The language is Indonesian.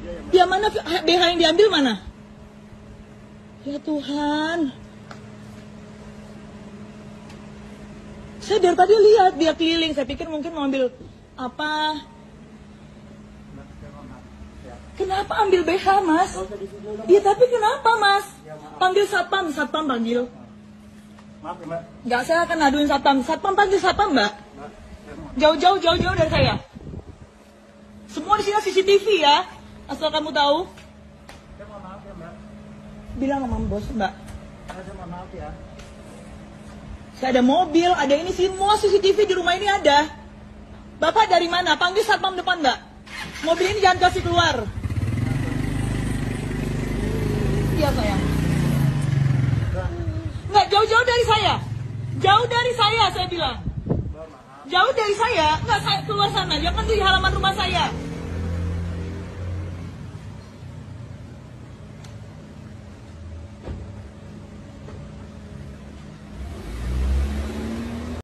Ya mana BH yang diambil mana? Ya Tuhan. Saya dari tadi lihat dia keliling, saya pikir mungkin mau ambil apa. Kenapa ambil BH, Mas? Ya tapi kenapa, Mas? Panggil satpam, satpam panggil. Maaf ya, Mbak. Enggak, saya akan aduin satpam. Satpam panggil satpam, Mbak. Jauh-jauh dari saya. Semua di sini CCTV ya. Asal kamu tahu. Saya mohon maaf ya, Mbak. Bilang sama bos, Mbak. Saya mohon maaf ya. Saya ada mobil, ada ini semua CCTV di rumah ini ada. Bapak dari mana? Panggil satpam depan, Mbak. Mobil ini jangan kasih keluar. Iya, sayang. Enggak, jauh-jauh dari saya. Jauh dari saya bilang. Jauh dari saya. Enggak, saya keluar sana. Jangan di halaman rumah saya.